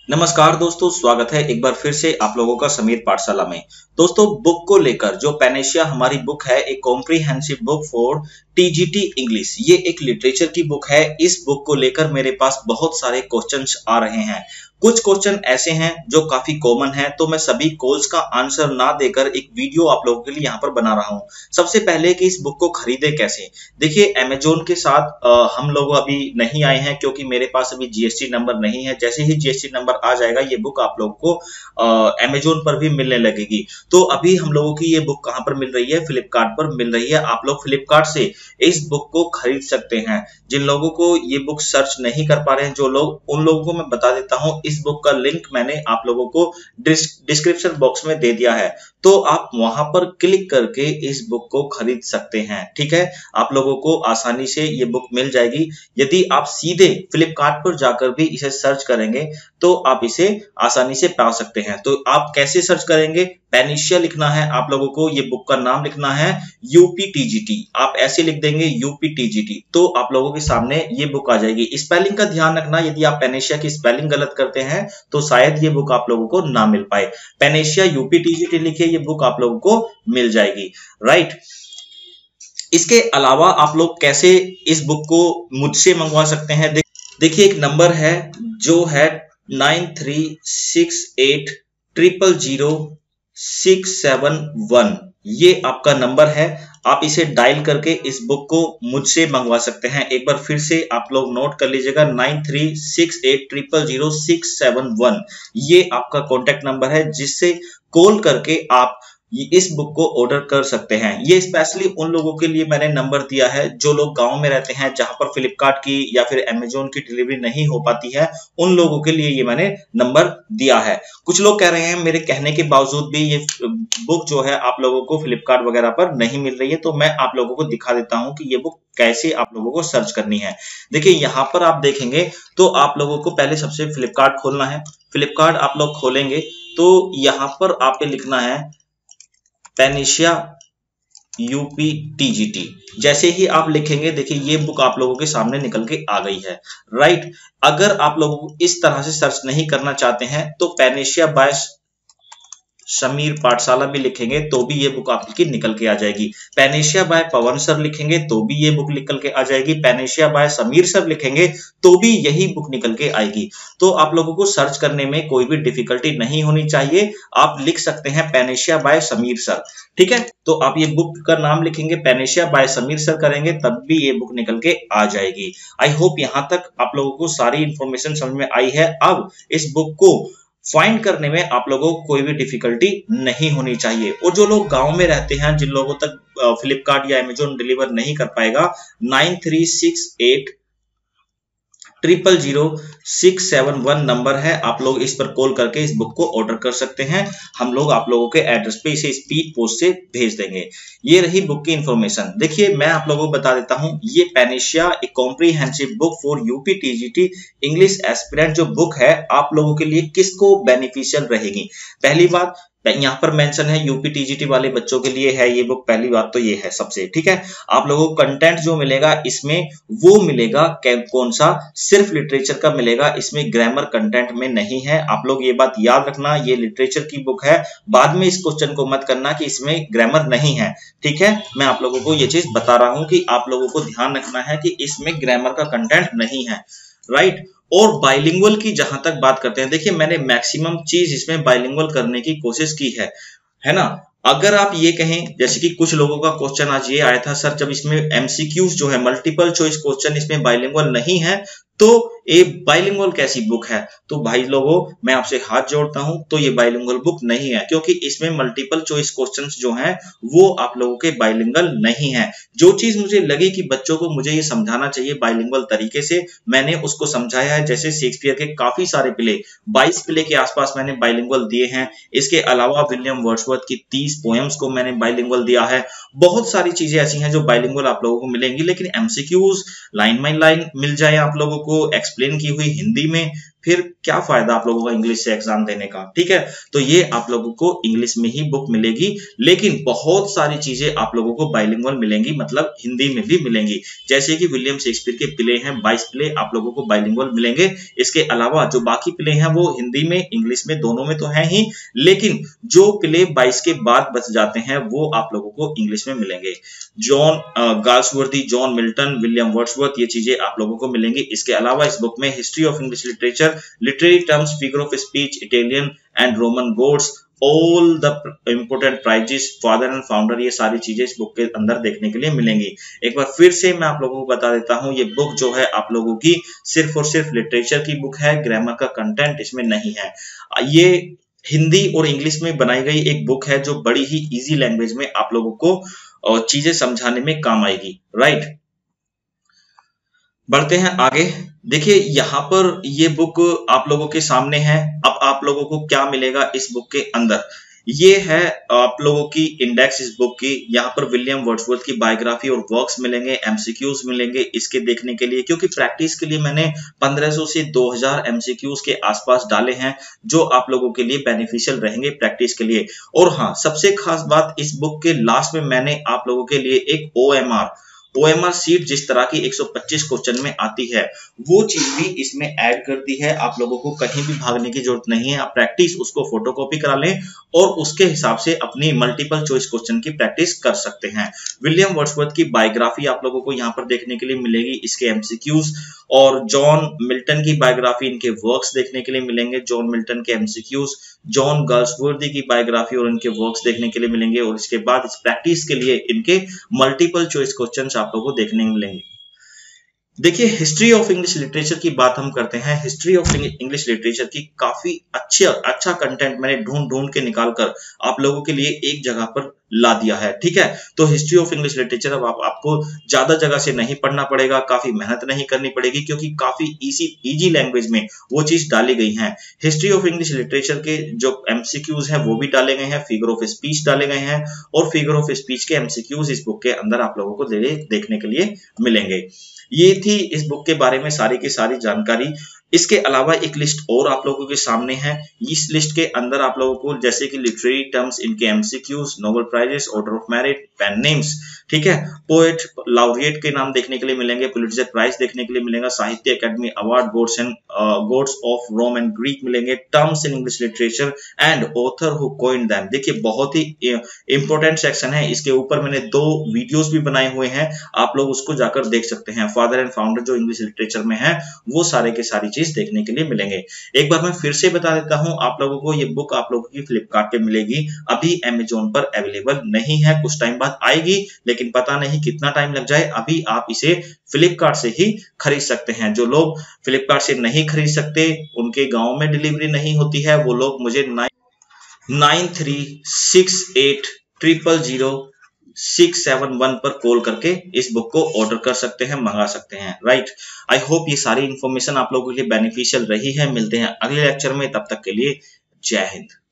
नमस्कार दोस्तों, स्वागत है एक बार फिर से आप लोगों का समीर पाठशाला में। दोस्तों, बुक को लेकर जो पेनेशिया हमारी बुक है, एक comprehensive book for TGT English, ये एक लिटरेचर की बुक है। इस बुक को लेकर मेरे पास बहुत सारे क्वेश्चंस आ रहे हैं। कुछ क्वेश्चन ऐसे हैं जो काफी कॉमन है, तो मैं सभी कोल्स का आंसर ना देकर एक वीडियो आप लोगों के लिए यहाँ पर बना रहा हूँ। सबसे पहले कि इस बुक को खरीदे कैसे। देखिए, अमेजोन के साथ हम लोग अभी नहीं आए हैं क्योंकि मेरे पास अभी जीएसटी नंबर नहीं है। जैसे ही जीएसटी नंबर आ जाएगा ये बुक आप लोगों को अमेजोन पर भी मिलने लगेगी। तो अभी हम लोगों की ये बुक कहाँ पर मिल रही है? फ्लिपकार्ट पर मिल रही है। आप लोग फ्लिपकार्ट से इस बुक को खरीद सकते हैं। जिन लोगों को ये बुक सर्च नहीं कर पा रहे हैं, जो लोग, उन लोगों को मैं बता देता हूँ, इस बुक का लिंक मैंने आप लोगों को डिस्क्रिप्शन बॉक्स में दे दिया है, तो आप वहां पर क्लिक करके इस बुक को खरीद सकते हैं। ठीक है, आप लोगों को आसानी से ये बुक मिल जाएगी। यदि आप सीधे फ्लिपकार्ट पर जाकर भी इसे सर्च करेंगे तो आप इसे आसानी से पा सकते हैं। तो आप कैसे सर्च करेंगे? पेनेशिया लिखना है आप लोगों को, ये बुक का नाम लिखना है यूपीटीजीटी। आप ऐसे लिख देंगे यूपीटीजीटी, तो आप लोगों के सामने ये बुक आ जाएगी। स्पेलिंग का ध्यान रखना, यदि आप पेनेशिया की स्पेलिंग गलत करते हैं तो शायद ये बुक आप लोगों को ना मिल पाए। पेनेशिया यूपीटीजीटी लिखे, ये बुक आप लोगों को मिल जाएगी। राइट, इसके अलावा आप लोग कैसे इस बुक को मुझसे मंगवा सकते हैं? देखिए, एक नंबर है जो है 9368000671। ये आपका नंबर है। आप इसे डायल करके इस बुक को मुझसे मंगवा सकते हैं। एक बार फिर से आप लोग नोट कर लीजिएगा, 9368000671। ये आपका कॉन्टेक्ट नंबर है जिससे कॉल करके आप इस बुक को ऑर्डर कर सकते हैं। ये स्पेशली उन लोगों के लिए मैंने नंबर दिया है जो लोग गांव में रहते हैं, जहां पर फ्लिपकार्ट की या फिर अमेजोन की डिलीवरी नहीं हो पाती है। उन लोगों के लिए ये मैंने नंबर दिया है। कुछ लोग कह रहे हैं मेरे कहने के बावजूद भी ये बुक जो है आप लोगों को फ्लिपकार्ट वगैरह पर नहीं मिल रही है, तो मैं आप लोगों को दिखा देता हूं कि ये बुक कैसे आप लोगों को सर्च करनी है। देखिए, यहाँ पर आप देखेंगे तो आप लोगों को पहले सबसे फ्लिपकार्ट खोलना है। फ्लिपकार्ट आप लोग खोलेंगे तो यहाँ पर आपको लिखना है पेनेशिया यूपीटीजीटी। जैसे ही आप लिखेंगे, देखिए ये बुक आप लोगों के सामने निकल के आ गई है। राइट, अगर आप लोग इस तरह से सर्च नहीं करना चाहते हैं तो पेनेशिया बाय समीर पाठशाला भी लिखेंगे तो भी ये बुक आपकी निकल के आ जाएगी। पेनेशिया बाय पवन सर लिखेंगे तो भी ये बुक निकल के आ जाएगी। पेनेशिया बाय समीर सर लिखेंगे तो भी यही बुक निकल के आएगी। तो आप लोगों को सर्च करने में कोई भी डिफिकल्टी नहीं होनी चाहिए। आप लिख सकते हैं पेनेशिया बाय समीर सर। ठीक है, तो आप ये बुक का नाम लिखेंगे, पेनेशिया बाय समीर सर करेंगे, तब भी ये बुक निकल के आ जाएगी। आई होप यहां तक आप लोगों को सारी इंफॉर्मेशन समझ में आई है। अब इस बुक को फाइंड करने में आप लोगों को कोई भी डिफिकल्टी नहीं होनी चाहिए। और जो लोग गांव में रहते हैं, जिन लोगों तक फ्लिपकार्ट या अमेजोन डिलीवर नहीं कर पाएगा, 9368000671 नंबर है। आप लोग इस पर कॉल करके इस बुक को ऑर्डर कर सकते हैं। हम लोग आप लोगों के एड्रेस पे इसे स्पीड पोस्ट से भेज देंगे। ये रही बुक की इंफॉर्मेशन। देखिए, मैं आप लोगों को बता देता हूं, ये पेनेशिया एक comprehensive book for UPTGT English aspirant जो बुक है, आप लोगों के लिए किसको बेनिफिशियल रहेगी। पहली बात, यहाँ पर मेंशन है यूपीटीजीटी वाले बच्चों के लिए है ये बुक। पहली बात तो ये है सबसे। ठीक है, आप लोगों को कंटेंट जो मिलेगा इसमें वो मिलेगा कौन सा? सिर्फ लिटरेचर का मिलेगा, इसमें ग्रामर कंटेंट में नहीं है। आप लोग ये बात याद रखना, ये लिटरेचर की बुक है। बाद में इस क्वेश्चन को मत करना कि इसमें ग्रामर नहीं है। ठीक है, मैं आप लोगों को ये चीज बता रहा हूं कि आप लोगों को ध्यान रखना है कि इसमें ग्रामर का कंटेंट नहीं है। राइट, और बाइलिंगुअल की जहां तक बात करते हैं, देखिए मैंने मैक्सिमम चीज इसमें बाइलिंगुअल करने की कोशिश की है ना। अगर आप ये कहें, जैसे कि कुछ लोगों का क्वेश्चन आज ये आया था, सर जब इसमें एमसीक्यूज जो है, मल्टीपल चॉइस क्वेश्चन इसमें बाइलिंगुअल नहीं है तो ये बाइलिंगुअल कैसी बुक है? तो भाई लोगों, मैं आपसे हाथ जोड़ता हूं, तो ये बाइलिंगुअल बुक नहीं है, क्योंकि इसमें मल्टीपल चॉइस क्वेश्चंस जो हैं वो आप लोगों के बाइलिंगुअल नहीं है। जो चीज मुझे लगी कि बच्चों को मुझे ये समझाना चाहिए बाइलिंगुअल तरीके से, मैंने उसको समझाया है। जैसे शेक्सपियर के काफी सारे प्ले, 22 प्ले के आसपास मैंने बाइलिंगुअल दिए हैं। इसके अलावा विलियम वर्ड्सवर्थ की 30 पोएम्स को मैंने बाइलिंगुअल दिया है। बहुत सारी चीजें ऐसी हैं जो बाइलिंगुअल आप लोगों को मिलेंगी, लेकिन एमसीक्यूज लाइन बाय लाइन मिल जाए आप लोगों को, एक्सप्लेन की हुई हिंदी में, फिर क्या फायदा आप लोगों का इंग्लिश से एग्जाम देने का। ठीक है, तो ये आप लोगों को इंग्लिश में ही बुक मिलेगी, लेकिन बहुत सारी चीजें आप लोगों को बाइलिंगुअल मिलेंगी, मतलब हिंदी में भी मिलेंगी। जैसे कि विलियम शेक्सपियर के प्ले हैं 22 प्ले आप लोगों को बाइलिंगुअल मिलेंगे। इसके अलावा जो बाकी प्ले हैं वो हिंदी में इंग्लिश में दोनों में तो है ही, लेकिन जो प्ले 22 के बाद बच जाते हैं वो आप लोगों को इंग्लिश में मिलेंगे। John Galsworthy, John Milton, William Wordsworth, ये चीजें आप लोगों को मिलेंगी। इसके अलावा इस बुक में history of English literature, literary terms, figure of speech, Italian and Roman gods, all the important prizes, father and founder, ये सारी चीजें इस बुक के अंदर देखने के लिए मिलेंगी। एक बार फिर से मैं आप लोगों को बता देता हूं, ये बुक जो है आप लोगों की सिर्फ और सिर्फ लिटरेचर की बुक है, ग्रामर का कंटेंट इसमें नहीं है। ये हिंदी और इंग्लिश में बनाई गई एक बुक है जो बड़ी ही इजी लैंग्वेज में आप लोगों को चीजें समझाने में काम आएगी। राइट, बढ़ते हैं आगे। देखिए यहाँ पर ये बुक आप लोगों के सामने है। अब आप लोगों को क्या मिलेगा इस बुक के अंदर, ये है आप लोगों की इंडेक्स इस बुक की। यहाँ पर विलियम वर्ड्सवर्थ की बायोग्राफी और वर्क्स मिलेंगे, एमसीक्यूज मिलेंगे इसके देखने के लिए, क्योंकि प्रैक्टिस के लिए मैंने 1500 से 2000 एमसीक्यूज के आसपास डाले हैं जो आप लोगों के लिए बेनिफिशियल रहेंगे प्रैक्टिस के लिए। और हाँ, सबसे खास बात, इस बुक के लास्ट में मैंने आप लोगों के लिए एक OMR सीट जिस तरह की 125 क्वेश्चन में आती है वो चीज भी इसमें ऐड कर दी है। आप लोगों को कहीं भी भागने की जरूरत नहीं है, आप प्रैक्टिस उसको फोटोकॉपी करा लें और उसके हिसाब से अपनी मल्टीपल चॉइस क्वेश्चन की प्रैक्टिस कर सकते हैं। विलियम वर्ड्सवर्थ की बायोग्राफी आप लोगों को यहाँ पर देखने के लिए मिलेगी, इसके एमसीक्यूज, और जॉन मिल्टन की बायोग्राफी, इनके वर्क्स देखने के लिए मिलेंगे, जॉन मिल्टन के एमसीक्यूज, जॉन गाल्सवर्दी की बायोग्राफी और इनके वर्क्स देखने के लिए मिलेंगे, और इसके बाद इस प्रैक्टिस के लिए इनके मल्टीपल चॉइस क्वेश्चंस आप लोगों को देखने को मिलेंगे। देखिए, हिस्ट्री ऑफ इंग्लिश लिटरेचर की बात हम करते हैं। हिस्ट्री ऑफ इंग्लिश लिटरेचर की काफी अच्छा कंटेंट मैंने ढूंढ के निकालकर आप लोगों के लिए एक जगह पर ला दिया है। ठीक है, तो हिस्ट्री ऑफ इंग्लिश लिटरेचर अब आपको ज्यादा जगह से नहीं पढ़ना पड़ेगा, काफी मेहनत नहीं करनी पड़ेगी, क्योंकि काफी इजी लैंग्वेज में वो चीज डाली गई है। हिस्ट्री ऑफ इंग्लिश लिटरेचर के जो एमसीक्यूज हैं वो भी डाले गए हैं, फिगर ऑफ स्पीच डाले गए हैं, और फिगर ऑफ स्पीच के एमसीक्यूज इस बुक के अंदर आप लोगों को देखने के लिए मिलेंगे। ये थी इस बुक के बारे में सारी की सारी जानकारी। इसके अलावा एक लिस्ट और आप लोगों के सामने है। इस लिस्ट के अंदर आप लोगों को जैसे कि लिटरेरी टर्म्स, इनके MCQs, Nobel prizes, order of merit, pen names, ठीक है, पोएट लाउरिएट के नाम देखने के लिए मिलेंगे, पुलिट्जर प्राइज देखने के लिए मिलेगा, Sahitya Akademi award, gods of Rome and Greek मिलेंगे, terms in English literature and author who coined them. देखिए, बहुत ही इंपॉर्टेंट सेक्शन है, इसके ऊपर मैंने 2 वीडियोस भी बनाए हुए हैं, आप लोग उसको जाकर देख सकते हैं। फादर एंड फाउंडर जो इंग्लिश लिटरेचर में है वो सारे के सारी चीज देखने के लिए मिलेंगे। एक बार मैं फिर से बता देता हूं आप लोगों को, ये बुक आप लोगों की फ्लिपकार्ट पे मिलेगी, अभी अमेज़न पर अवेलेबल नहीं है, कुछ टाइम बाद आएगी, लेकिन पता नहीं कितना टाइम लग जाए। अभी आप इसे फ्लिपकार्ट से ही खरीद सकते हैं। जो लोग फ्लिपकार्ट से नहीं खरीद सकते, उनके गांव में डिलीवरी नहीं होती है, वो लोग मुझे 9368000671 पर कॉल करके इस बुक को ऑर्डर कर सकते हैं, मंगा सकते हैं। राइट, आई होप ये सारी इंफॉर्मेशन आप लोगों के लिए बेनिफिशियल रही है। मिलते हैं अगले लेक्चर में, तब तक के लिए जय हिंद।